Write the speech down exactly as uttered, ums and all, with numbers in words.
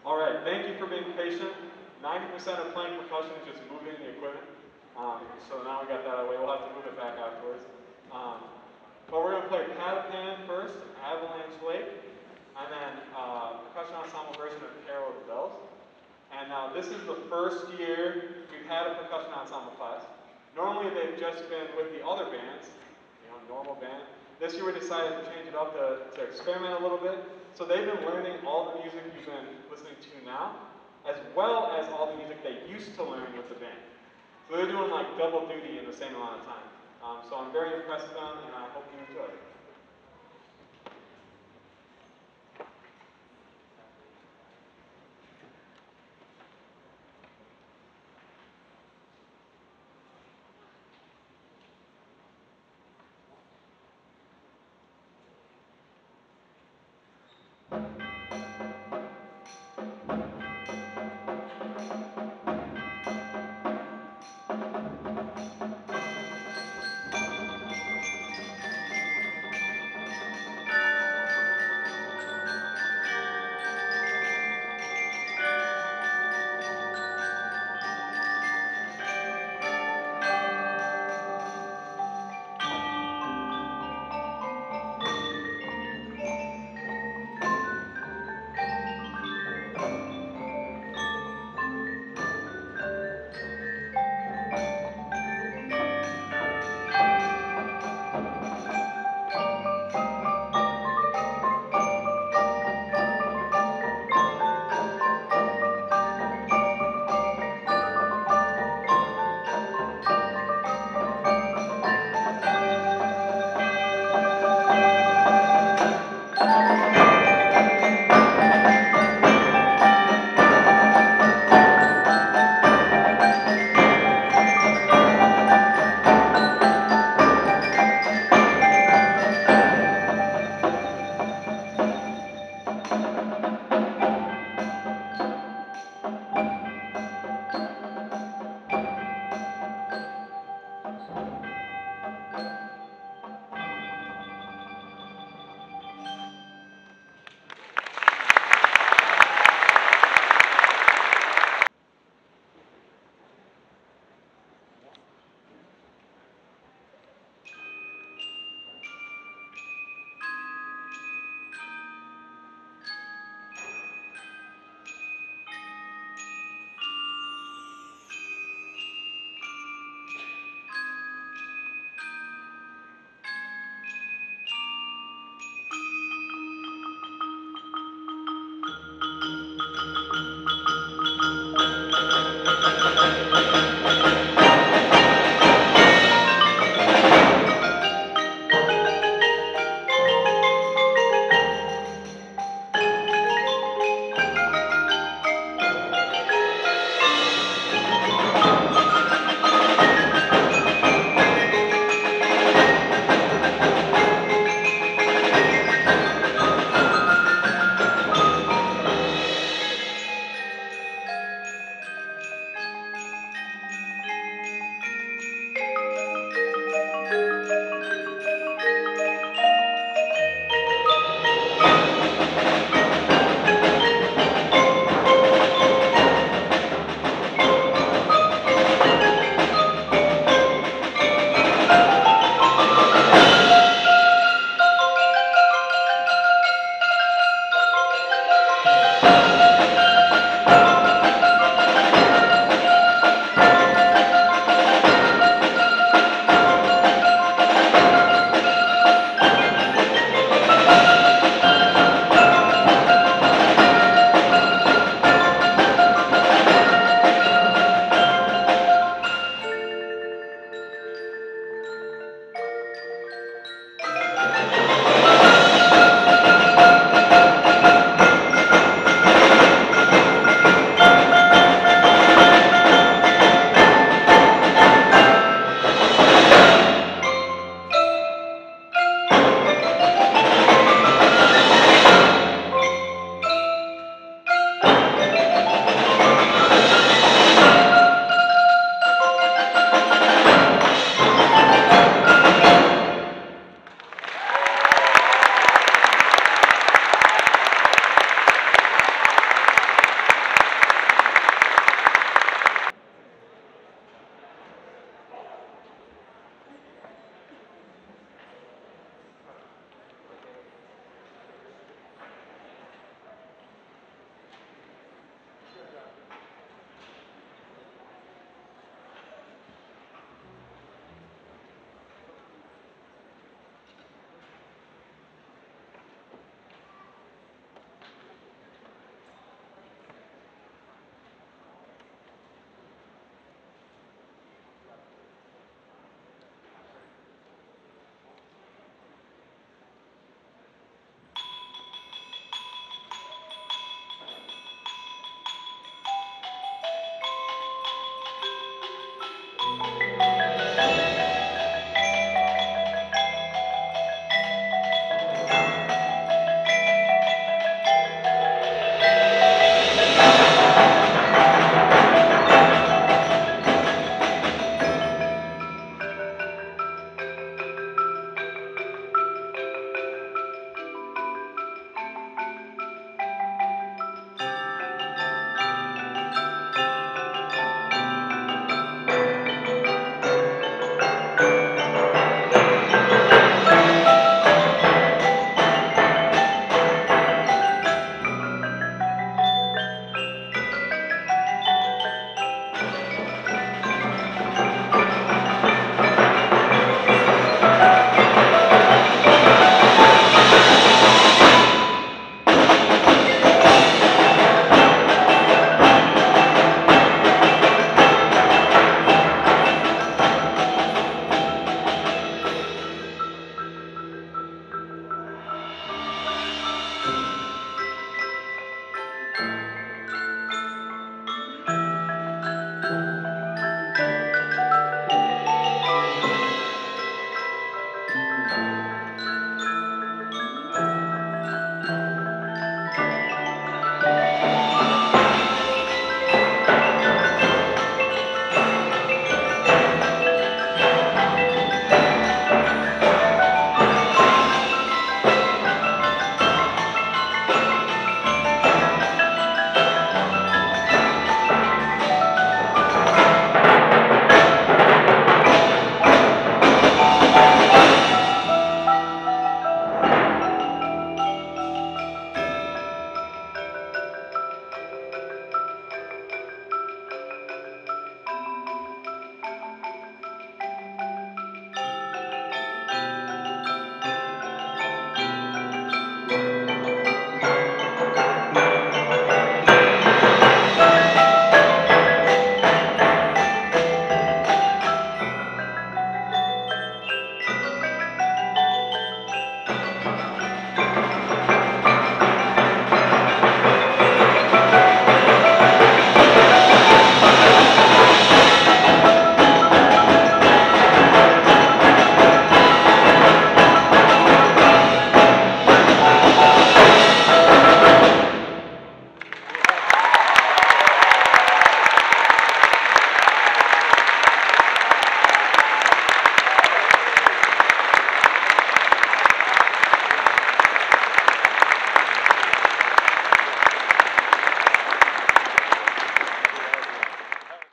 All right, thank you for being patient. ninety percent of playing percussion is just moving the equipment. Um, so now we got that out of the way. We'll have to move it back afterwards. Um, but we're going to play Patapan first, Avalanche Lake, and then uh, Percussion Ensemble version of Carol of the Bells. And now this is the first year we've had a Percussion Ensemble class. Normally they've just been with the other bands, you know, normal band. This year we decided to change it up to, to experiment a little bit. So they've been learning all the music you've been listening to now, as well as all the music they used to learn with the band. So they're doing like double duty in the same amount of time. Um, so I'm very impressed with them, and I hope you enjoy it.